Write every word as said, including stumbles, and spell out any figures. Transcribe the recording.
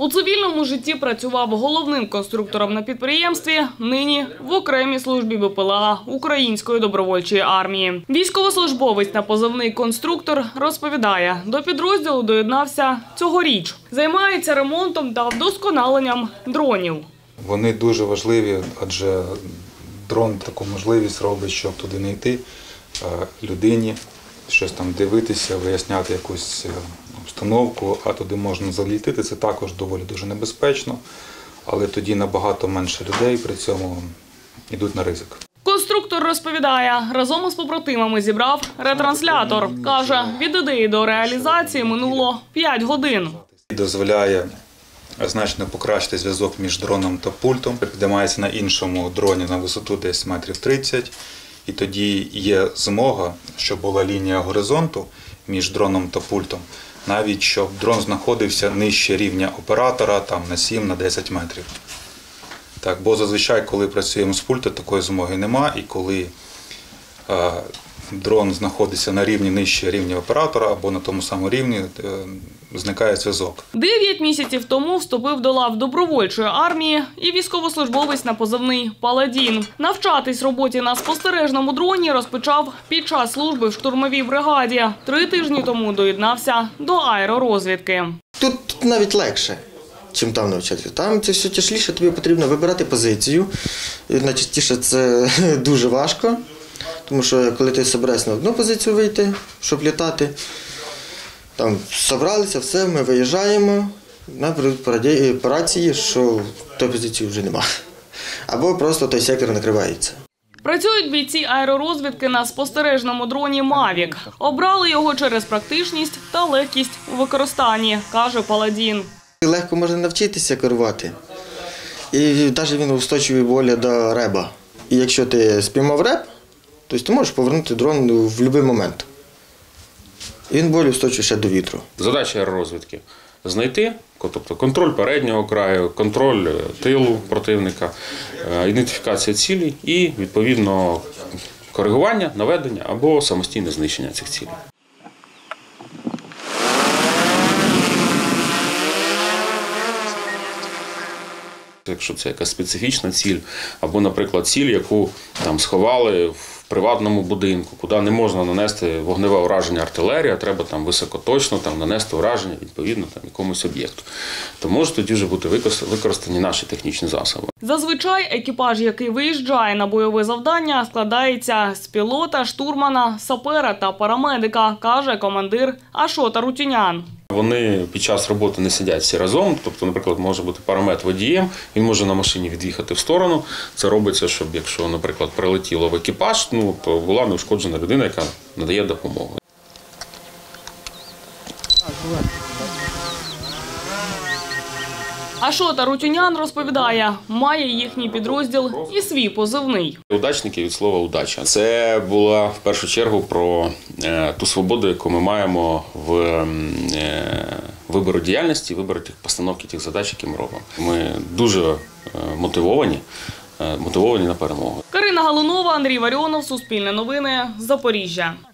У цивільному житті працював головним конструктором на підприємстві, нині в окремій службі БПЛА Української добровольчої армії. Військовослужбовець на позивний «Конструктор» розповідає, до підрозділу доєднався цьогоріч. Займається ремонтом та вдосконаленням дронів. Вони дуже важливі, адже дрон таку можливість робить, щоб туди не йти людині, щось там дивитися, виясняти якусь обстановку, а туди можна залітити. Це також доволі дуже небезпечно, але тоді набагато менше людей при цьому йдуть на ризик. Конструктор розповідає, разом із побратимами зібрав ретранслятор. Каже, від ідеї до реалізації минуло п'ять годин. Дозволяє значно покращити зв'язок між дроном та пультом. Підіймається на іншому дроні на висоту десь метрів тридцять. І тоді є змога, щоб була лінія горизонту між дроном та пультом, навіть щоб дрон знаходився нижче рівня оператора, там на сім-десять метрів. Так, бо зазвичай, коли працюємо з пульта, такої змоги нема, і коли е, дрон знаходиться на рівні нижче рівня оператора або на тому самому рівні, е, зникає зв'язок. Дев'ять місяців тому вступив до лав добровольчої армії і військовослужбовець на позивний «Паладін». Навчатись роботі на спостережному дроні розпочав під час служби в штурмовій бригаді. Три тижні тому доєднався до аеророзвідки. Тут навіть легше, чим там навчатися. Там це все тяжкіше, тобі потрібно вибирати позицію. Найчастіше це дуже важко, тому що коли ти збираєшся на одну позицію вийти, щоб літати, там зібралися, все, ми виїжджаємо, нам передають по рації, що тої позиції вже нема. Або просто той сектор накривається. Працюють бійці аеророзвідки на спостережному дроні «Мавік». Обрали його через практичність та легкість у використанні, каже Паладін. Легко можна навчитися керувати. І навіть він устойчивий більше до реба. І якщо ти спіймав реб, то ти можеш повернути дрон в будь-який момент. Він більш устойчивий ще до вітру. Задача аеророзвідки – знайти, тобто контроль переднього краю, контроль тилу противника, ідентифікація цілей і, відповідно, коригування, наведення або самостійне знищення цих цілей. Якщо це якась специфічна ціль, або, наприклад, ціль, яку там сховали в приватному будинку, куди не можна нанести вогневе ураження артилерії, а треба там високоточно там, нанести ураження відповідно там, якомусь об'єкту, то можуть тоді вже бути використані наші технічні засоби. Зазвичай екіпаж, який виїжджає на бойове завдання, складається з пілота, штурмана, сапера та парамедика, каже командир Ашот Арутюнян. Вони під час роботи не сидять всі разом, тобто, наприклад, може бути парамед водієм, він може на машині від'їхати в сторону. Це робиться, щоб якщо, наприклад, прилетіло в екіпаж, ну, то була неушкоджена людина, яка надає допомогу. Ашот Арутюнян розповідає, має їхній підрозділ і свій позивний. Удачники від слова «удача». Це була в першу чергу про е, ту свободу, яку ми маємо в е, вибору діяльності, вибору тих постановки, тих задач, які ми робимо. Ми дуже е, мотивовані, е, мотивовані на перемогу. Карина Галунова, Андрій Варіонов, Суспільне новини, Запоріжжя.